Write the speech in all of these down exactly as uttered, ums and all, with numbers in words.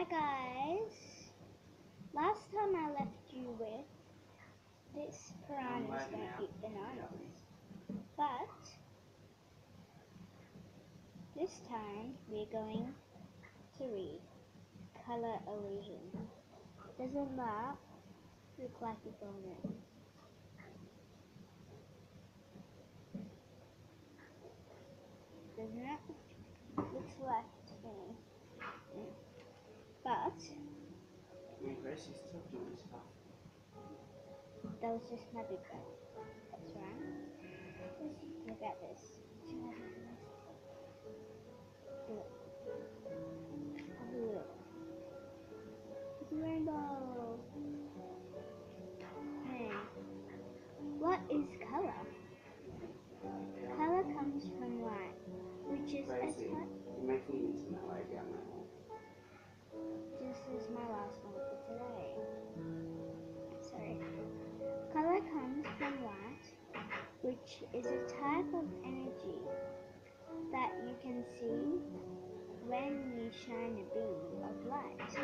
guys, last time I left you with this piranhas don't eat bananas, but this time we're going to read Color Illusion. Doesn't that look like a donut? Doesn't it? Looks like to me. Mm. But that was just my big one. That's right. Look at this. Look. Have a look. It's a rainbow. Hey. What is color? Color comes from light, which is a type. This is my last one for today. Sorry. Color comes from light, which is a type of energy that you can see when you shine a beam of light.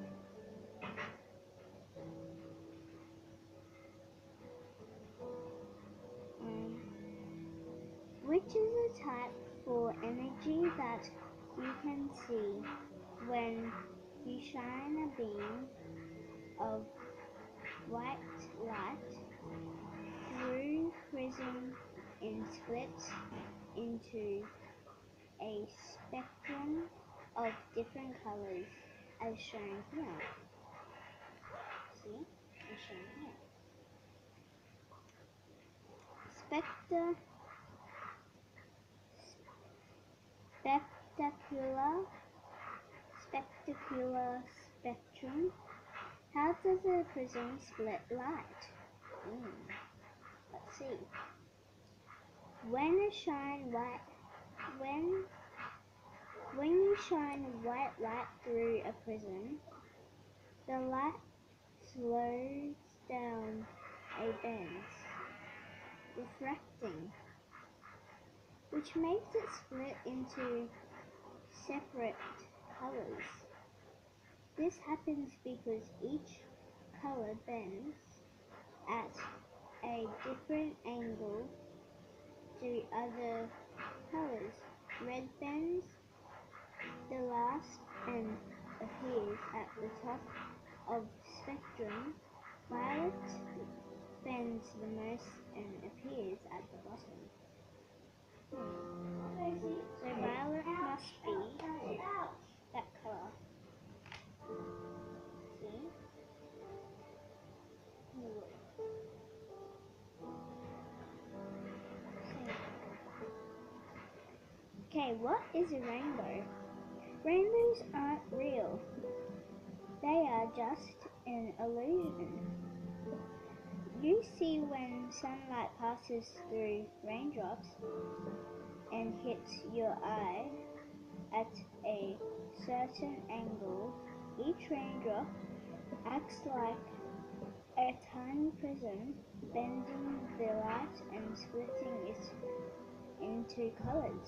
Um, which is a type for energy that you can see when you shine a beam of white light through prism and splits into a spectrum of different colors as shown here. See? As shown here. Spectre, spectacular, spectacular spectrum. How does a prism split light? Mm. Let's see. When a shine white, when when you shine white light through a prism, the light slows down and bends, refracting, which makes it split into separate colors. This happens because each color bends at a different angle to other colors. Red bends the last and appears at the top of spectrum. Violet bends the most and appears at the bottom. Hmm. So violet must be that colour. See? Look. Okay, what is a rainbow? Rainbows aren't real. They are just an illusion. You see when sunlight passes through raindrops and hits your eye at a certain angle. Each raindrop acts like a tiny prism, bending the light and splitting it into colors.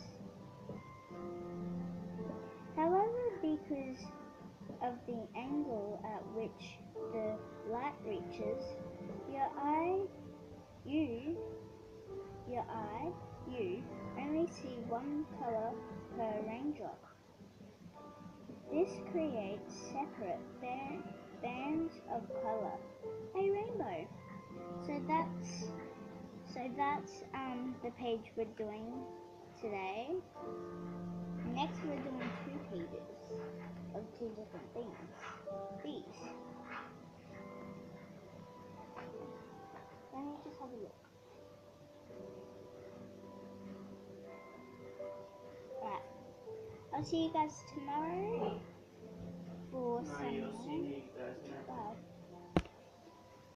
However, because of the angle at which the light reaches your eye, you, your eye, you only see one color per raindrop. This creates separate band, bands of color, a rainbow. So that's so that's um the page we're doing today. Next, we're doing two pages of two different things. These. Let me just have a look. Alright. I'll see you guys tomorrow for some more. Bye.